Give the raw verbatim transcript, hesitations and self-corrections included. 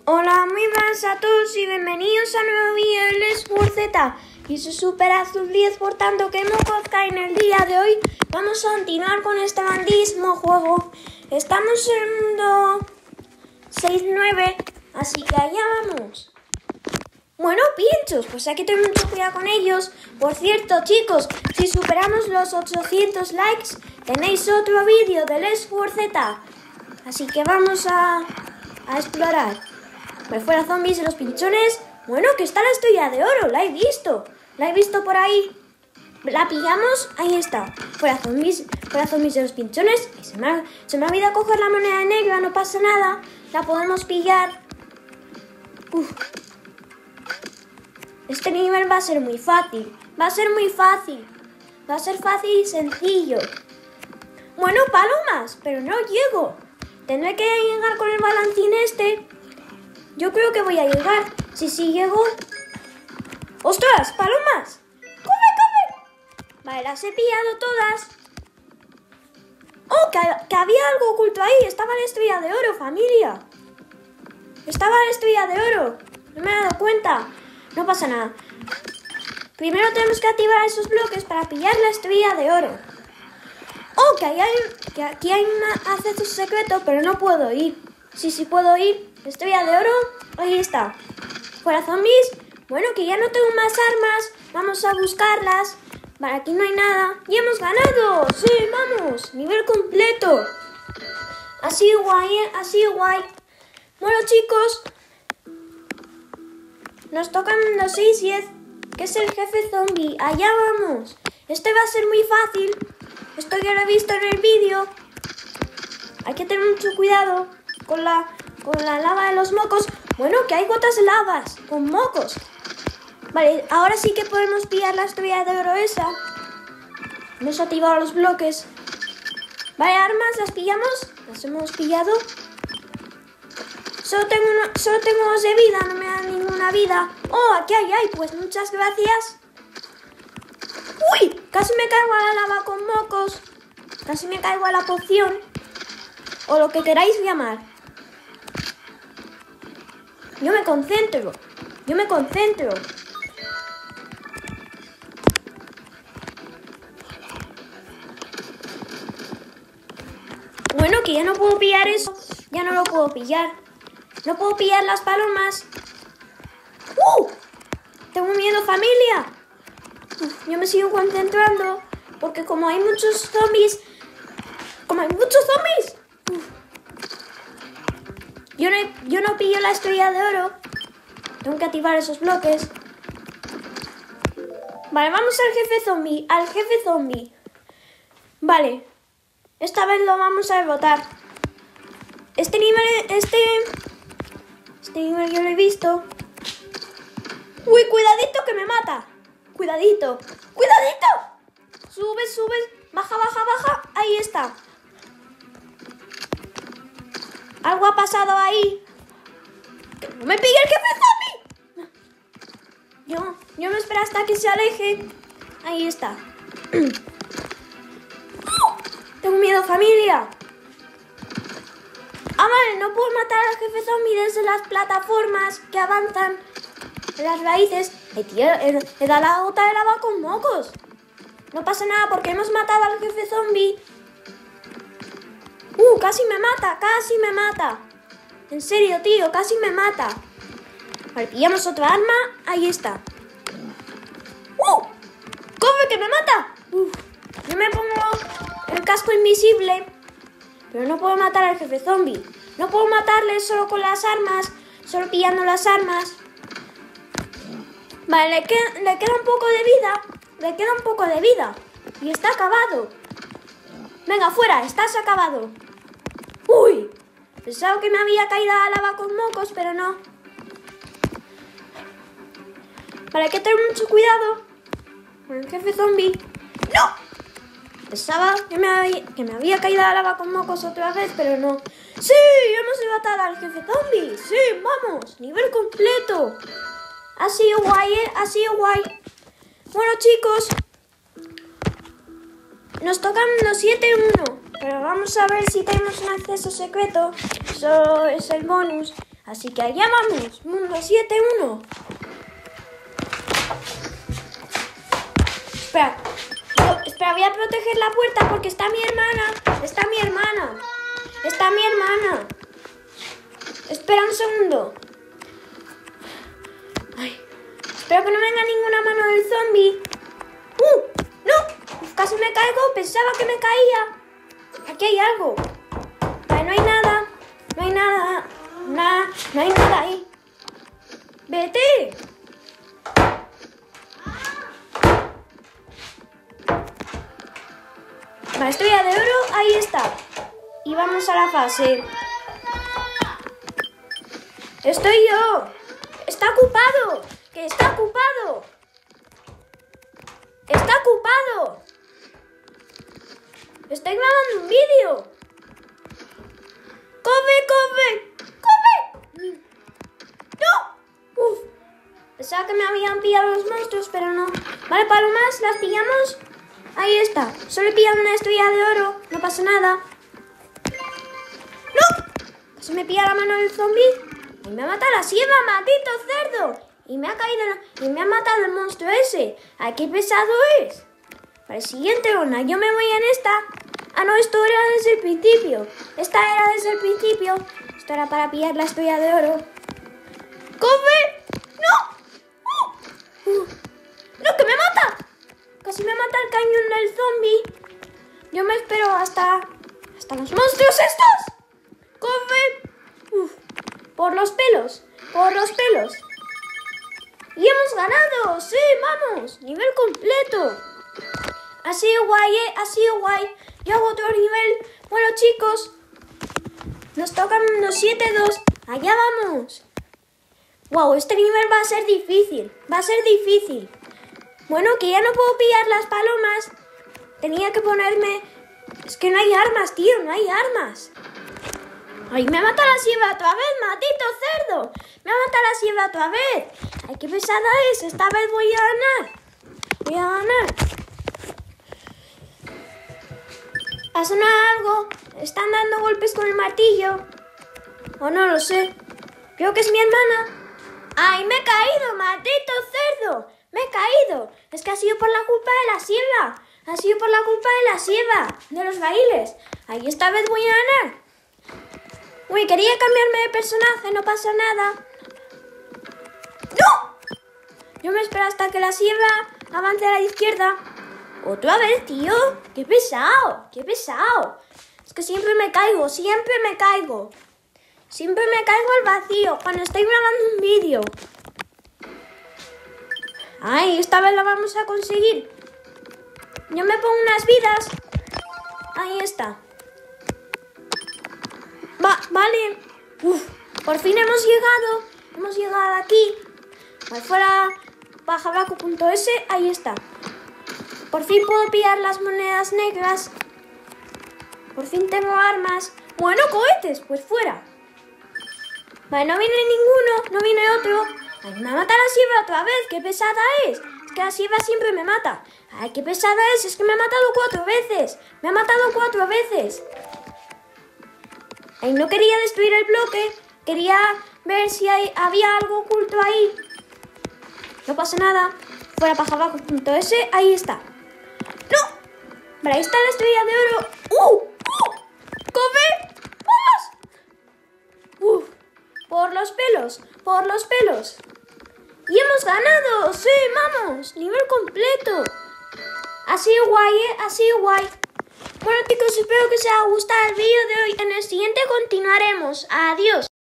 Hola, muy buenas a todos y bienvenidos a un nuevo vídeo de Let's War Z. Y soy Super Azul diez, por tanto que no podcast en el día de hoy. Vamos a continuar con este grandísimo juego. Estamos en el mundo seis nueve, así que allá vamos. Bueno, pinchos, pues hay que tener mucho cuidado con ellos. Por cierto, chicos, si superamos los ochocientos likes, tenéis otro vídeo de Let's War Z. Así que vamos a, a explorar. Pues fuera zombies y los pinchones. Bueno, que está la estrella de oro, la he visto. La he visto por ahí. La pillamos, ahí está. Fuera zombies, fuera zombies y los pinchones. Y se me ha, se me ha olvidado coger la moneda negra, no pasa nada. La podemos pillar. Uf. Este nivel va a ser muy fácil. Va a ser muy fácil. Va a ser fácil y sencillo. Bueno, palomas, pero no llego. Tendré que llegar con el balancín este. Yo creo que voy a llegar. Sí, sí, llego. ¡Ostras! ¡Palomas! ¡Corre, corre! Vale, las he pillado todas. ¡Oh! Que, que había algo oculto ahí. Estaba la estrella de oro, familia. Estaba la estrella de oro. No me he dado cuenta. No pasa nada. Primero tenemos que activar esos bloques para pillar la estrella de oro. ¡Oh! Que, hay, que aquí hay un acceso secreto, pero no puedo ir. Sí, sí puedo ir. Estrella de oro, ahí está. Fuera zombies. Bueno, que ya no tengo más armas. Vamos a buscarlas. Vale, aquí no hay nada. ¡Y hemos ganado! ¡Sí, vamos! Nivel completo. Así guay, ¿eh? Así guay. Bueno, chicos. Nos tocan los seis diez, que es el jefe zombie. Allá vamos. Este va a ser muy fácil. Esto ya lo he visto en el vídeo. Hay que tener mucho cuidado con la... con la lava de los mocos. Bueno, que hay gotas de lavas con mocos. Vale, ahora sí que podemos pillar la estrella de oro esa. Hemos activado los bloques. Vale, armas, las pillamos. Las hemos pillado. Solo tengo, una, solo tengo dos de vida, no me dan ninguna vida. Oh, aquí hay, hay, pues muchas gracias. Uy, casi me caigo a la lava con mocos. Casi me caigo a la poción. O lo que queráis llamar. Yo me concentro. Yo me concentro. Bueno, que ya no puedo pillar eso. Ya no lo puedo pillar. No puedo pillar las palomas. ¡Uh! Tengo miedo, familia. Uf, yo me sigo concentrando. Porque como hay muchos zombies. Como hay muchos zombies. Uf. Yo no, yo no pillo la estrella de oro. Tengo que activar esos bloques. Vale, vamos al jefe zombie. Al jefe zombie. Vale. Esta vez lo vamos a derrotar. Este nivel... Este... Este nivel yo lo he visto. Uy, cuidadito que me mata. Cuidadito. Cuidadito. Sube, sube. Baja, baja, baja. Ahí está. Algo ha pasado ahí. ¡Que no me pille el jefe zombie! Yo, yo me espero hasta que se aleje. Ahí está. ¡Oh! Tengo miedo, familia. Ah, vale, no puedo matar al jefe zombie desde las plataformas que avanzan en las raíces. Eh, tío, he, he dado la gota de lava con mocos. No pasa nada porque hemos matado al jefe zombie. Uh, casi me mata, casi me mata. En serio, tío, casi me mata. Vale, pillamos otra arma. Ahí está. ¡Uh! ¡Corre, que me mata! Uf, yo me pongo el casco invisible. Pero no puedo matar al jefe zombie. No puedo matarle solo con las armas. Solo pillando las armas. Vale, le queda, le queda un poco de vida. Le queda un poco de vida. Y está acabado. Venga, fuera, estás acabado. ¡Uy! Pensaba que me había caído a la lava con mocos, pero no. Vale, hay que tener mucho cuidado con el jefe zombie. ¡No! Pensaba que me, había, que me había caído a la lava con mocos otra vez, pero no. ¡Sí! ¡Hemos derrotado al jefe zombie! ¡Sí! ¡Vamos! ¡Nivel completo! Ha sido guay, ¿eh? Ha sido guay. Bueno, chicos. Nos tocan los siete uno. Pero vamos a ver si tenemos un acceso secreto. Eso es el bonus. Así que allá vamos, mundo siete uno. Espera, no, espera, voy a proteger la puerta porque está mi hermana. Está mi hermana. Está mi hermana. Espera un segundo. Ay, espero que no venga ninguna mano del zombie. ¡Uh! ¡No! Uf, casi me caigo. Pensaba que me caía. Aquí hay algo. Vale, no hay nada. No hay nada. Nada. No hay nada ahí. ¡Vete! Vale, estrella de oro. Ahí está. Y vamos a la fase. Estoy yo. Está ocupado. Que está ocupado. Está ocupado. Estoy grabando un vídeo. ¡Come, come! ¡Come! ¡No! Uf. Pensaba que me habían pillado los monstruos, pero no. Vale, palomas, las pillamos. Ahí está. Solo he pillado una estrella de oro. No pasa nada. ¡No! Se me pilla la mano del zombie. Y me ha matado la sierva, maldito cerdo. Y me ha caído la... y me ha matado el monstruo ese. ¡Ay, qué pesado es! Para el siguiente ronda, yo me voy en esta. Ah, no, esto era desde el principio. Esta era desde el principio. Esto era para pillar la estrella de oro. ¡Coge! ¡No! ¡Uh! ¡Uh! ¡No, que me mata! Casi me mata el cañón del zombie. Yo me espero hasta... hasta los monstruos estos. ¡Coge! ¡Uf! Por los pelos, por los pelos. ¡Y hemos ganado! ¡Sí, vamos! ¡Nivel completo! Ha sido guay, ¿eh? Ha sido guay. Yo hago otro nivel. Bueno, chicos, nos tocan los siete dos. ¡Allá vamos! ¡Wow! Este nivel va a ser difícil. Va a ser difícil. Bueno, que ya no puedo pillar las palomas. Tenía que ponerme... Es que no hay armas, tío. No hay armas. ¡Ay, me ha matado la sierva otra vez, maldito cerdo! ¡Me ha matado la sierva otra vez! ¡Ay, qué pesada es! Esta vez voy a ganar. Voy a ganar. ¿Ha sonado algo? ¿Están dando golpes con el martillo? O no lo sé. Creo que es mi hermana. ¡Ay, me he caído, maldito cerdo! ¡Me he caído! Es que ha sido por la culpa de la sierva. Ha sido por la culpa de la sierva. De los bailes. ¡Ay, esta vez voy a ganar! Uy, quería cambiarme de personaje, no pasa nada. ¡No! Yo me espero hasta que la sierva avance a la izquierda. Otra vez, tío. ¡Qué pesado! ¡Qué pesado! Es que siempre me caigo, siempre me caigo. Siempre me caigo al vacío cuando estoy grabando un vídeo. ¡Ay, esta vez la vamos a conseguir! Yo me pongo unas vidas. Ahí está. Va, vale. Uf, por fin hemos llegado. Hemos llegado aquí. Ahí fuera pajarraco punto es. Ahí está. Por fin puedo pillar las monedas negras. Por fin tengo armas. Bueno, cohetes, pues fuera. Vale, no viene ninguno. No viene otro. Ay, me mata la sierva otra vez. ¡Qué pesada es! Es que la sierva siempre me mata. Ay, qué pesada es. Es que me ha matado cuatro veces. Me ha matado cuatro veces. Ay, no quería destruir el bloque. Quería ver si hay, había algo oculto ahí. No pasa nada. Fuera pajarraco punto es. Ahí está. ¡No! Vale, ahí está la estrella de oro. ¡Uh! ¡Uh! ¡Come! ¡Vamos! ¡Uf! Por los pelos. Por los pelos. ¡Y hemos ganado! ¡Sí, vamos! Nivel completo. Ha sido guay, ¿eh? Ha sido guay. Bueno, chicos, espero que os haya gustado el vídeo de hoy. En el siguiente continuaremos. Adiós.